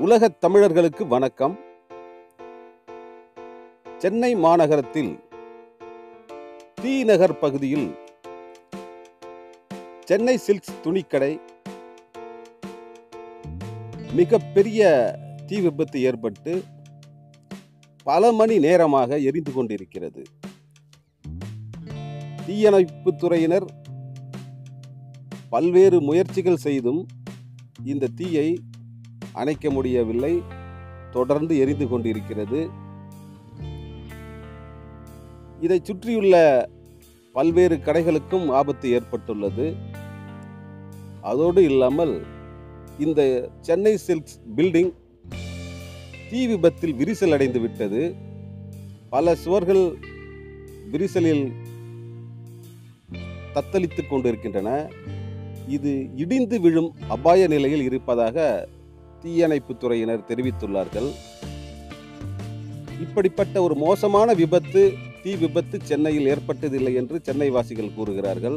உலகத் தமிழர்களுக்கு வணக்கம். சென்னை மாநகரத்தில் தி நகர் பகுதியில் சென்னை சில்க்ஸ் துணிக்கடை மிகப்பெரிய தீ விபத்து ஏற்பட்டு பல மணி நேரமாக எரிந்து கொண்டிருக்கிறது. தீயணைப்பு துறையினர் பல்வேறு முயற்சிகள் செய்தும் இந்த தீயை அணைக்க முடியவில்லை. தொடர்ந்து எரிந்து கொண்டிருக்கிறது. இதை சுற்றியுள்ள பல்வேறு கடைகளுக்கும் ஆபத்து ஏற்பட்டுள்ளது. அதோடு இல்லாமல் இந்த சென்னை சில்க்ஸ் பில்டிங் தீ விபத்தில் விரிசல் அடைந்து விட்டது. பல சுவர்கள் விரிசலில் தத்தளித்துக் கொண்டிருக்கின்றன. இது இடிந்து விழும் அபாய நிலையில் இருப்பதாக தீயணைப்பு துறையினர் தெரிவித்துள்ளார்கள். இப்படிப்பட்ட ஒரு மோசமான விபத்து, தீ விபத்து சென்னையில் ஏற்பட்டதில்லை என்று சென்னை வாசிகள் கூறுகிறார்கள்.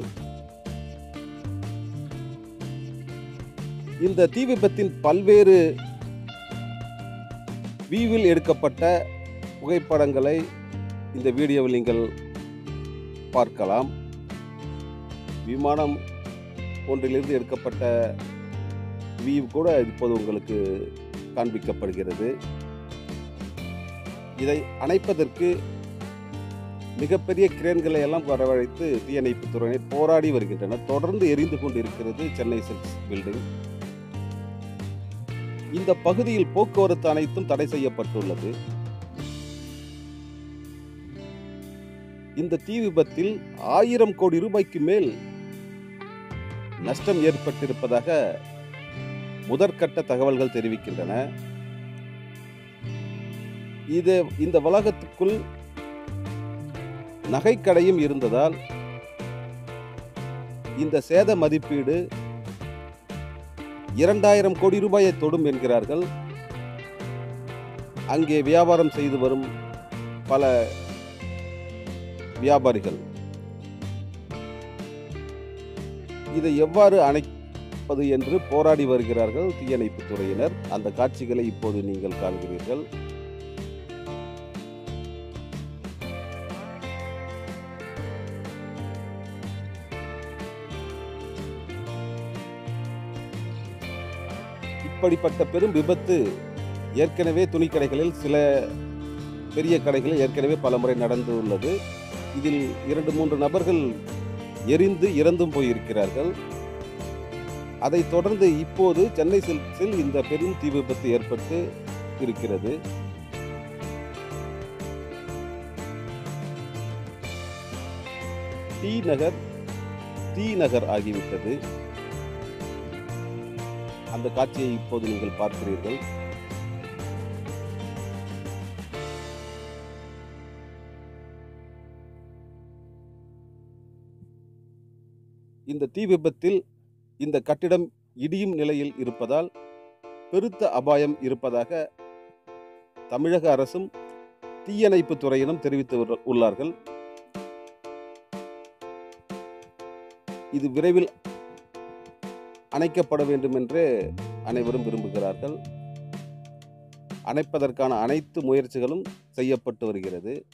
இந்த தீ விபத்தின் பல்வேறு வியூவில் எடுக்கப்பட்ட புகைப்படங்களை இந்த வீடியோவில் நீங்கள் பார்க்கலாம். விமானம் ஒன்றிலிருந்து எடுக்கப்பட்ட வியூ கூட இப்போது உங்களுக்கு காண்பிக்கப்படுகிறது. இதை அணைப்பதற்கு மிகப்பெரிய கிரேன்களை எல்லாம் வரவழைத்து தீயணைப்பு துறையினர் போராடி வருகின்றனர். தொடர்ந்து எரிந்து கொண்டிருக்கிறது சென்னை சில்க்ஸ் பில்டிங். இந்த பகுதியில் போக்குவரத்து அனைத்தும் தடை செய்யப்பட்டுள்ளது. இந்த தீ விபத்தில் 1000 கோடி ரூபாய்க்கு மேல் நஷ்டம் ஏற்பட்டிருப்பதாக முதற்கட்ட தகவல்கள் தெரிவிக்கின்றன. இந்த வளாகத்துக்குள் நகைக்கடையும் இருந்ததால் இந்த சேத மதிப்பீடு 2000 கோடி ரூபாயை தொடும் என்கிறார்கள். அங்கே வியாபாரம் செய்து வரும் பல வியாபாரிகள் இதை எவ்வாறு அணைப்பது என்று போராடி வருகிறார்கள் தீயணைப்பு துறையினர். அந்த காட்சிகளை இப்போது நீங்கள் காண்கிறீர்கள். இப்படிப்பட்ட பெரும் விபத்து ஏற்கனவே துணிக்கடைகளில், சில பெரிய கடைகளில் ஏற்கனவே பல முறை நடந்துள்ளது. இதில் 2-3 நபர்கள் எரிந்து இறந்தும் போயிருக்கிறார்கள். அதைத் தொடர்ந்து இப்போது சென்னை சில்க்ஸில் இந்த பெரும் தீ விபத்து ஏற்பட்டு இருக்கிறது. தீ நகர் ஆகிவிட்டது. அந்த காட்சியை இப்போது நீங்கள் பார்க்கிறீர்கள். இந்த தீ விபத்தில் இந்த கட்டிடம் இடியும் நிலையில் இருப்பதால் பெருத்த அபாயம் இருப்பதாக தமிழக அரசும் தீயணைப்பு துறையினம் தெரிவித்து உள்ளார்கள். இது விரைவில் அணைக்கப்பட வேண்டும் என்று அனைவரும் விரும்புகிறார்கள். அணைப்பதற்கான அனைத்து முயற்சிகளும் செய்யப்பட்டு வருகிறது.